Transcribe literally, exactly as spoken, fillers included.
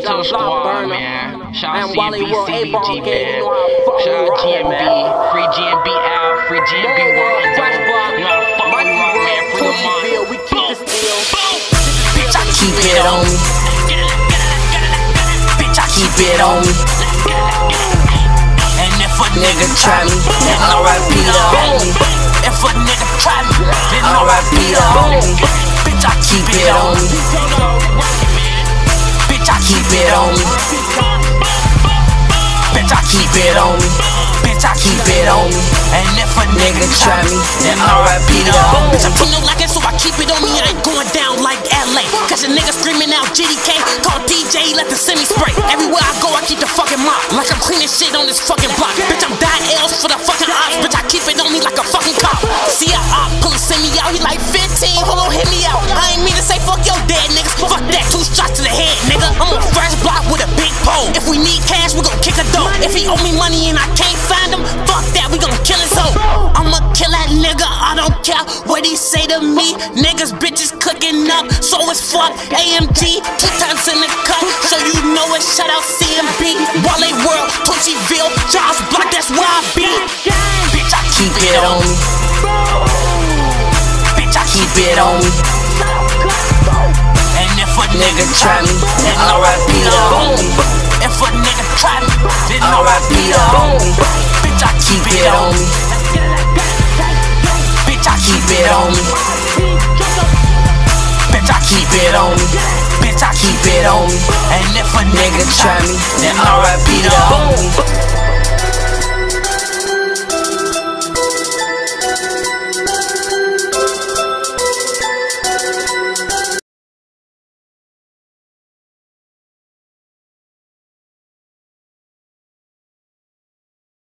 JOJO squad, man. Shout out C M B, C D G, man. Shout out G M B, free G M B Al, free G M B World. You know how to fuck me rock, man. Free the money. We keep the steel. Bitch, I keep it on me. Bitch, I keep it on me. And if a nigga try me, then R I P the homie. If a nigga try me, then R I P the homie. Bitch, I keep it on me. Bitch, I keep it on me. Bitch, I keep it on me. Bitch, I keep it on me. And if a nigga try me, then R I P the homie. Bitch, I'm feeling like it, so I keep it on me. It ain't going down like L A. Cause your nigga screaming out G D K. Call D J, let the semi spray. Everywhere I go, I keep the fucking mop. Like I'm cleaning shit on this fucking block. Bitch, I'm dying L's for the fucking ops. Bitch, I keep it on me like a fucking cop. See a op, pull a semi out. He like fifteen, hold on, hit me out. I ain't mean to say fuck your dead niggas. Fuck that, two shots to the head, nigga. I'm on first block with a big pole. If we need cash, we gon' kick a dope. If he owe me money and I can't find him, fuck that, we gon' kill his hoe. I'ma kill that nigga, I don't care what he say to me. Niggas, bitches cooking up, so it's fuck A M G, two times in the cut, so you know it. Shout out C M B, Wale World, Tunchiville, Charles Block, that's where I be. Bitch, I keep it on me. Bitch, I keep it on me. And if a nigga try me, then R I P the homie. If a nigga try me, then R I P the homie. Bitch, I keep it on me. Bitch, I keep it on me. Bitch, I keep it on me. Bitch, I keep it on me. And if a nigga try me, then R I P the homie.